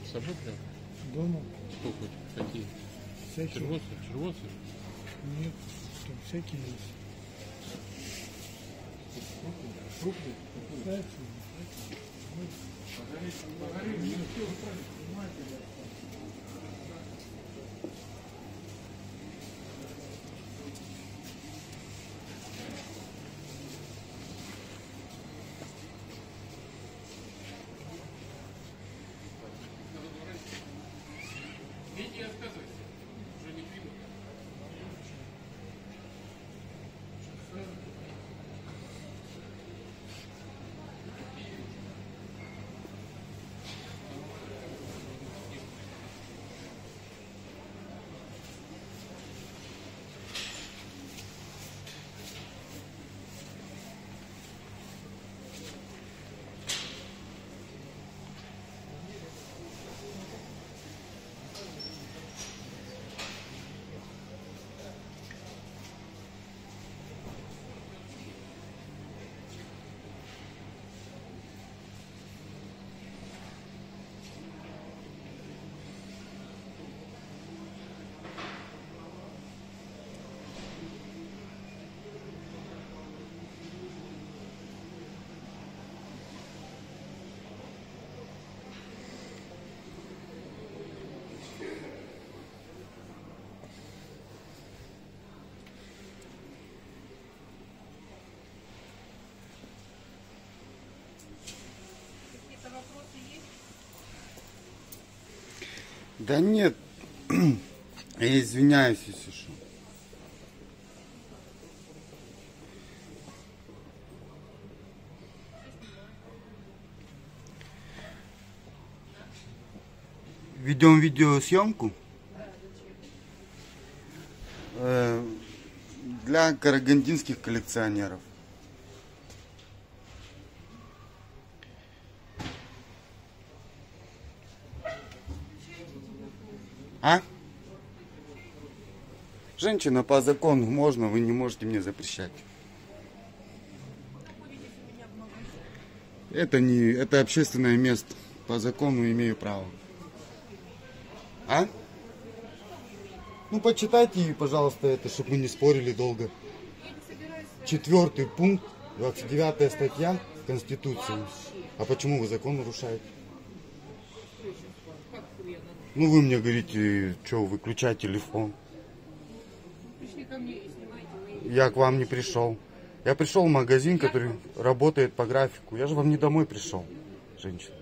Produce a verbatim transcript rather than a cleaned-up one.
с собой прям? Дома? Сколько? Какие? Всякие. Червоцы? Червоцы? Нет, там всякие есть. Крупные? Кстати, Деньги отказывайся. Уже не примут. Да нет, я извиняюсь, если что. Ведем видеосъемку э, для карагандинских коллекционеров. А? Женщина, по закону можно, вы не можете мне запрещать. Это не, это общественное место. По закону имею право. А? Ну, почитайте, пожалуйста, это, чтобы мы не спорили долго. Четвертый пункт, двадцать девятая статья Конституции. А почему вы закон нарушаете? Ну, вы мне говорите, что, выключай телефон. Я к вам не пришел. Я пришел в магазин, который работает по графику. Я же вам не домой пришел, женщина.